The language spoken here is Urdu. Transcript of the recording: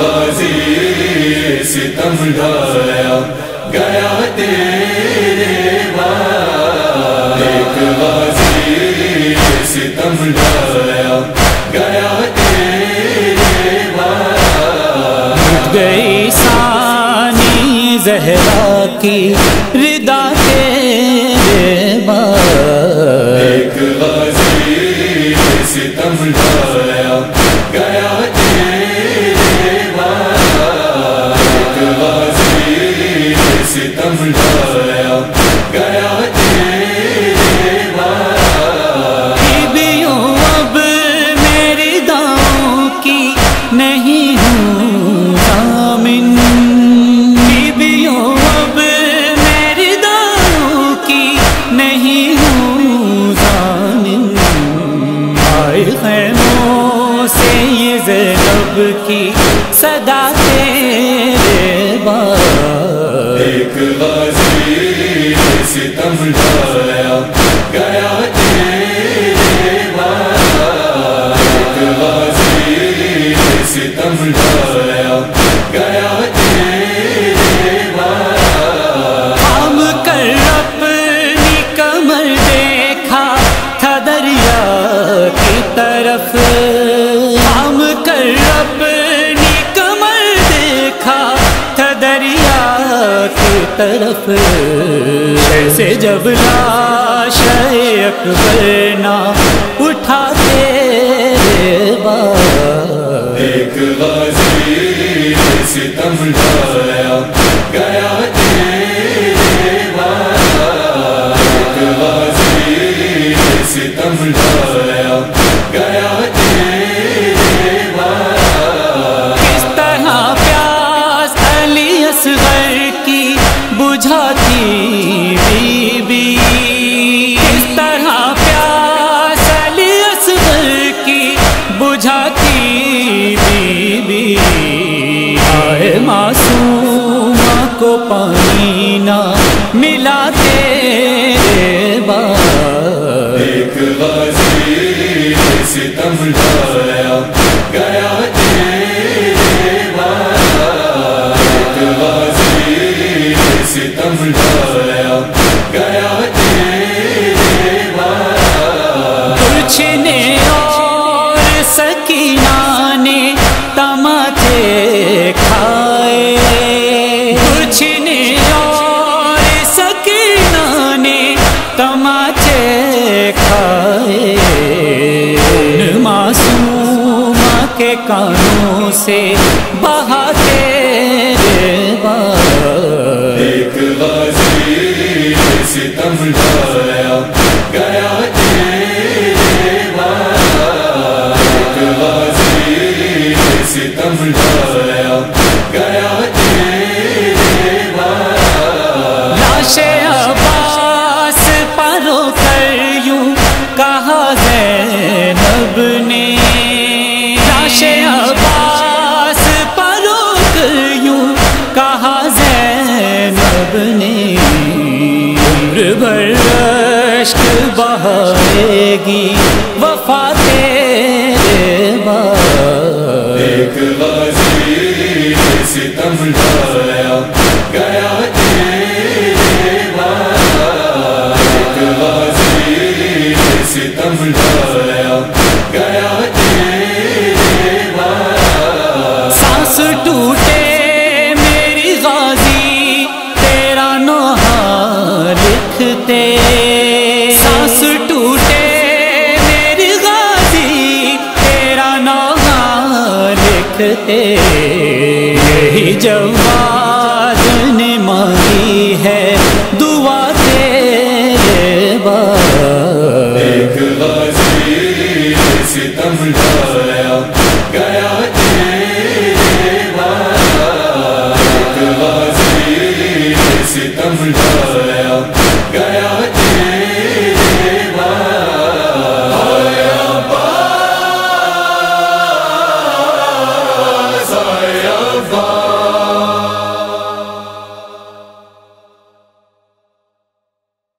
غازی ستم ڈھایا گیا تیرے بعد، ایک غازی ستم ڈھایا گیا تیرے بعد، مٹ گئی ثانی زہرا کی ردا تیرے بعد، ایک غازی ستم ڈھایا گیا تیرے بعد، ایک غازی ستم ڈھایا گیا تیرے بعد، بیویوں اب میری داؤں کی نہیں ہوں ضامن، بیویوں اب میری داؤں کی نہیں ہوں ضامن، آئے خیموں سے یہ زینب کی صدا تیرے بعد، ایک غازی ستم ڈھایا گیا تیرے بعد، ایک غازی ستم ڈھایا گیا تیرے بعد، ہم کر اپنی کمر دیکھا تھا دریا کی طرف، ہم کر اپنی کمر دیکھا تھا دریا کی طرف، ایسے جب لاش اکبر نہ اٹھا تیرے بعد، ایک غازی ستم ڈھایا گیا تیرے بعد، ایک غازی ستم ڈھایا گیا تیرے بعد، کس طرح پیاس علی اصغر کی بجھاتی بی بی، کس طرح پیاس علی اصغر کی بجھاتی بی بی، آئے معصومہ کو پانی نہ ملا تیرے بعد، ایک غازی ستم ڈھایا گیا تیرے بعد، ایک غازی ستم ڈھایا گیا تیرے بعد، تجھنے اور سکینہ نے تماچے کھائے، تجھنے اور سکینہ نے تماچے کھائے، ان معصومہ کے کانوں سے بہا تیرے بعد، ایک غازی ستم ڈھایا گیا تیرے بعد، ایک غازی ستم ڈھایا گیا تیرے بعد، لاش عباس پرو کر یوں کہا زینب نے، لاش عباس پرو کر یوں کہا زینب نے، عمر بھر اشک بہائے گی وفا تیرے بعد، ایک غازی ستم ڈھایا گیا تیرے بعد، ایک غازی ستم ڈھایا گیا تیرے بعد، سانس ٹوٹے میری غازی تیرا نوحہ لکھتے، سانس ٹوٹے میری غازی تیرا نوحہ لکھتے، یہی جواد نے مانگی ہے